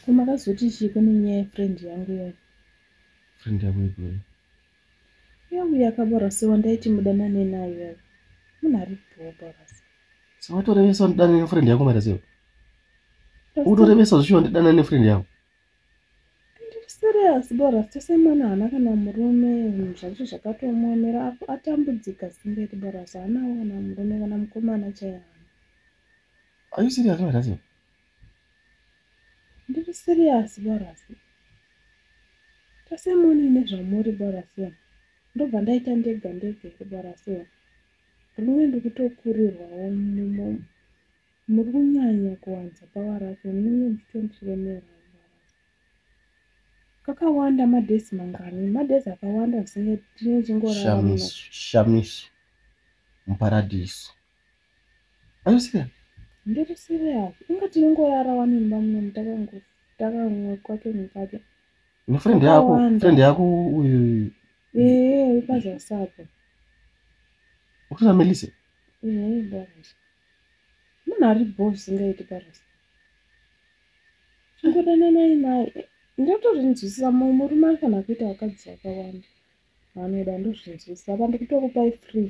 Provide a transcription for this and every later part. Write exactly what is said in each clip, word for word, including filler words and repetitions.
Umakazoti chiko nenyaya friend yangu yo. Friend yako ipi? Yangu yakabora sewa ndaiti mudanane nayo. Munaripo bora. So watorevesa undanane nefriend yako mara sewa? Utorevesa zvisho undanane nefriend yako? Ndiri serious bora tosemana hana kana murume zvacho zvakatomuomera atambudzika singeti bora sana wana murume kana mukomana chayana. Are you serious mara sewa? Ndiri serious bora. Tasemoni nezvamuri bora sewa. Ndobva ndaita ndega ndega bora sewa. Rumwe ndikutokurirwawo mumo muri kunyanya kuwanza pawaracho munenge muchitondiremera kakawanda madhesi mangani madhesi akawanda zvisinge tine chingorara muno shamiso muparadiso. Are you serious? Ndiri serious inga tinongorara wanimba muno mutakangu takamwe kwake mukake ni friend yako friend yako uyu eh ukaza sapo ukuna Melise eh boss munari boss ngaiti paras ngodanana naye ndotozvinzwisisa murume kana kuita akadzi akawanda vanoda ndozvinzwisisa vandu kutokupai free.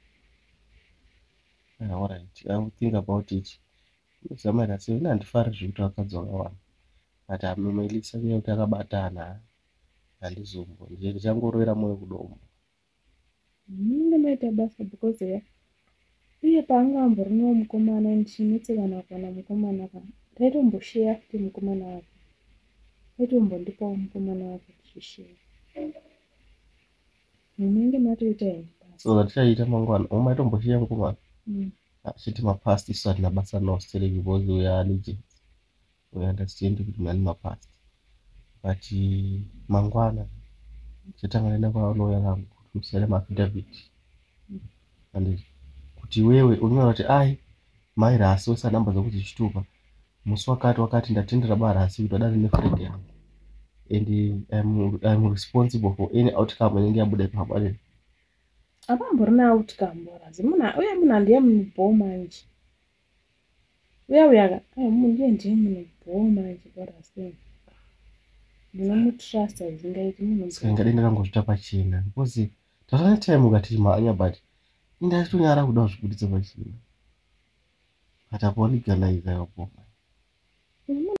Yeah, all right. I will think about it. Somebody say, "No, ndifari zvikuita akadzi akawanda." But I'm Melise uye kuti akabatana handizombo ndije changorovera moyo kudombo. Munenge maita basa because ya uye paangamborinewo mukomana ndichinetsekana kana mukomana kana ndaitomboshare kuti mukomana wake aitombondipawo mukomana wake tichishare munenge matoita ine So that chaita mangwana umaitomboshare mukomana achiti mapast isu hatina basa nawo still because we are legends. We understand kuti mani mapast. But mangwana chetanga nenda kwa lawyer yangu kuti musare affidavit. And kuti wewe unyora kuti ai mai rasi wesa namba zokuti chitupa musi wakati wakati ndatendera bara asi kuti adani nefriend yangu. And I'm, I'm responsible for any outcome inenge yabuda pabale. Apamborina outcome borazi muna uye muna ndiye munibhoma nje. Uya uya ai mundiye ndiye munibhoma nje borazi. Ndinomutrust azingaiti munhu. Singadenda rangozvita pachena because tasana time ukati maanya but indatonyara kuda kuzvibuditsa pachena. But apo legalize apo.